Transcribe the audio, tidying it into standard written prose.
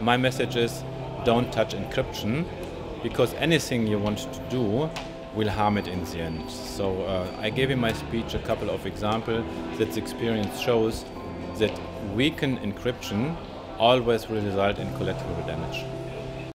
my message is don't touch encryption, because anything you want to do will harm it in the end. So I gave in my speech a couple of examples that the experience shows that weakened encryption always will result in collateral damage.